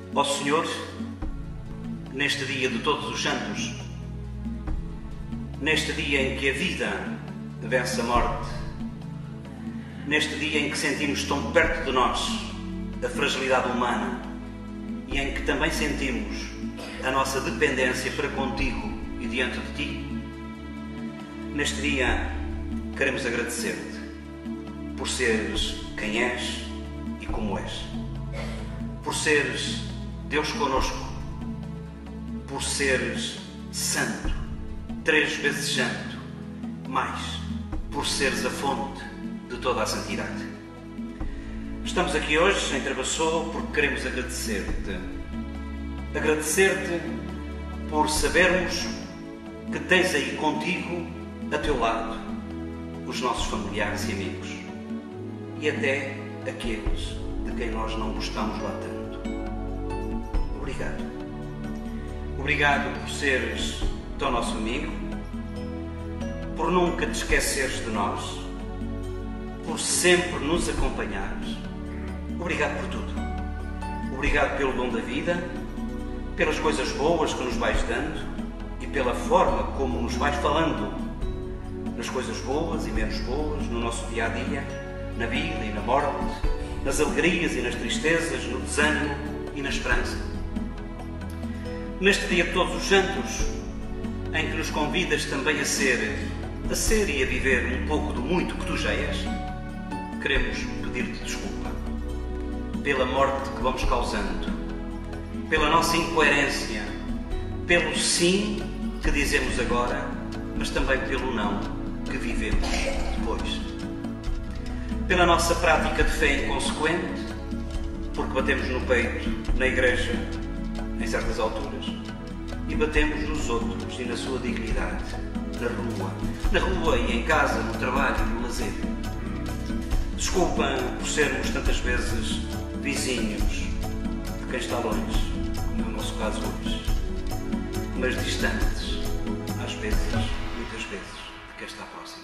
Ó Senhor, neste dia de Todos os Santos, neste dia em que a vida vence a morte, neste dia em que sentimos tão perto de nós a fragilidade humana e em que também sentimos a nossa dependência para contigo e diante de ti, neste dia queremos agradecer-te por seres quem és e como és, por seres Deus conosco, por seres santo, 3 vezes santo, mais por seres a fonte de toda a santidade. Estamos aqui hoje em Travassou porque queremos agradecer-te. Agradecer-te por sabermos que tens aí contigo, a teu lado, os nossos familiares e amigos e até aqueles de quem nós não gostamos lá tanto. Obrigado. Obrigado por seres tão nosso amigo, por nunca te esqueceres de nós, por sempre nos acompanhares. Obrigado por tudo. Obrigado pelo dom da vida, pelas coisas boas que nos vais dando e pela forma como nos vais falando nas coisas boas e menos boas, no nosso dia-a-dia, na vida e na morte, nas alegrias e nas tristezas, no desânimo e na esperança. Neste dia de Todos os Santos, em que nos convidas também a ser e a viver um pouco do muito que tu já és, queremos pedir-te desculpa pela morte que vamos causando, pela nossa incoerência, pelo sim que dizemos agora, mas também pelo não que vivemos depois. Pela nossa prática de fé inconsequente, porque batemos no peito, na igreja, em certas alturas, e batemos nos outros e na sua dignidade, na rua e em casa, no trabalho e no lazer. Desculpa por sermos tantas vezes vizinhos de quem está longe, como é o nosso caso hoje, mas distantes, às vezes, muitas vezes, de quem está próximo.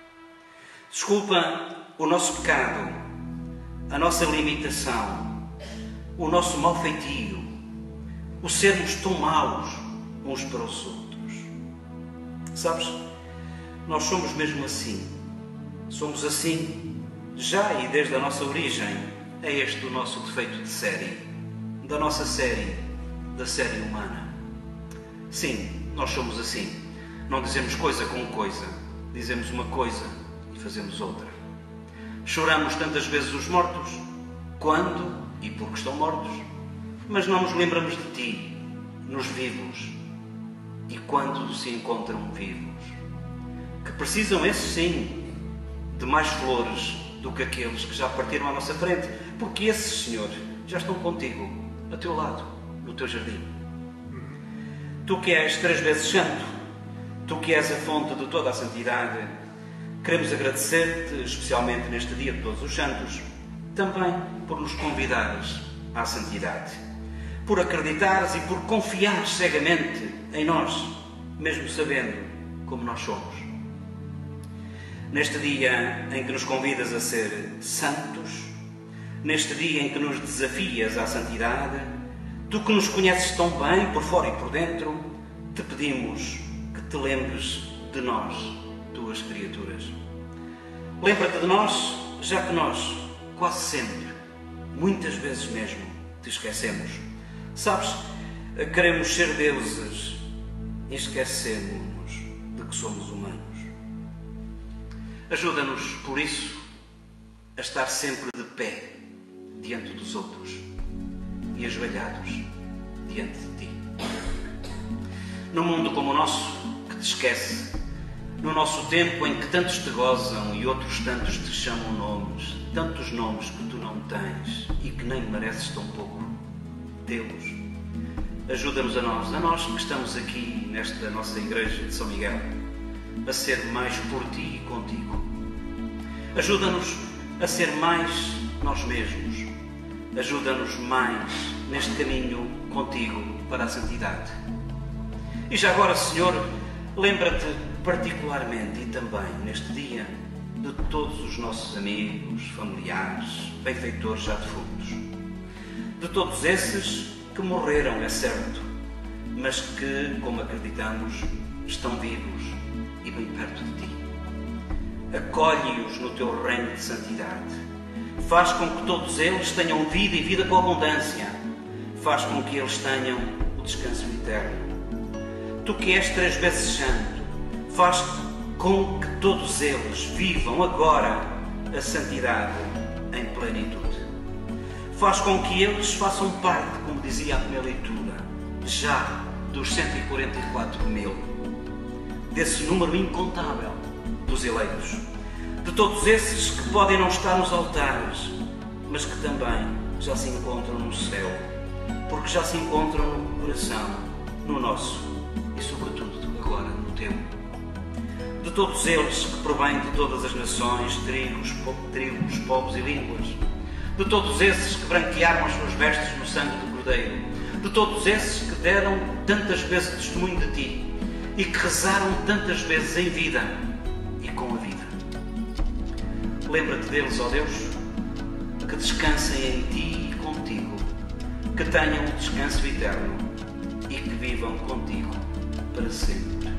Desculpa o nosso pecado, a nossa limitação, o nosso mau feitio, o sermos tão maus uns para os outros. Sabes, nós somos mesmo assim. Somos assim já e desde a nossa origem. É este o nosso defeito de série, da nossa série, da série humana. Sim, nós somos assim. Não dizemos coisa com coisa. Dizemos uma coisa e fazemos outra. Choramos tantas vezes os mortos, quando e porque estão mortos, mas não nos lembramos de ti, nos vivos, e quando se encontram vivos, que precisam, esses sim, de mais flores do que aqueles que já partiram à nossa frente, porque esses, Senhor, já estão contigo, a teu lado, no teu jardim. Tu que és 3 vezes santo, tu que és a fonte de toda a santidade, queremos agradecer-te, especialmente neste dia de Todos os Santos, também por nos convidares à santidade, por acreditares e por confiares cegamente em nós, mesmo sabendo como nós somos. Neste dia em que nos convidas a ser santos, neste dia em que nos desafias à santidade, tu que nos conheces tão bem, por fora e por dentro, te pedimos que te lembres de nós, tuas criaturas. Lembra-te de nós, já que nós, quase sempre, muitas vezes mesmo, te esquecemos. Sabes, queremos ser deuses e esquecemos-nos de que somos humanos. Ajuda-nos, por isso, a estar sempre de pé diante dos outros e ajoelhados diante de ti. Num mundo como o nosso, que te esquece, no nosso tempo em que tantos te gozam e outros tantos te chamam nomes, tantos nomes que tu não tens e que nem mereces tão pouco, Deus, ajuda-nos a nós que estamos aqui nesta nossa igreja de São Miguel, a ser mais por ti e contigo. Ajuda-nos a ser mais nós mesmos. Ajuda-nos mais neste caminho contigo para a santidade. E já agora, Senhor, lembra-te particularmente e também neste dia de todos os nossos amigos, familiares, benfeitores já defuntos. De todos esses que que morreram, é certo, mas que, como acreditamos, estão vivos e bem perto de ti. Acolhe-os no teu reino de santidade. Faz com que todos eles tenham vida e vida com abundância. Faz com que eles tenham o descanso eterno. Tu que és 3 vezes santo, faz com que todos eles vivam agora a santidade em plenitude. Faz com que eles façam parte, como dizia a minha leitura, já dos 144.000, desse número incontável dos eleitos, de todos esses que podem não estar nos altares, mas que também já se encontram no céu, porque já se encontram no coração, no nosso e sobretudo agora no teu. De todos eles que provêm de todas as nações, tribos, povos e línguas, de todos esses que branquearam as suas vestes no sangue do Cordeiro, de todos esses que deram tantas vezes testemunho de ti e que rezaram tantas vezes em vida e com a vida. Lembra-te deles, ó Deus, que descansem em ti e contigo, que tenham o descanso eterno e que vivam contigo para sempre.